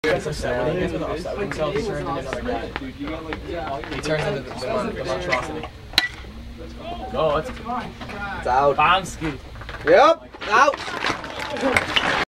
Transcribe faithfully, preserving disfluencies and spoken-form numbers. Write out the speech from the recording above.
It's upset. When he gets with the upset with himself, he turns into another guy. He turns into the, the, the monstrosity. Go, it's, It's out. Bomsky. Yep, out.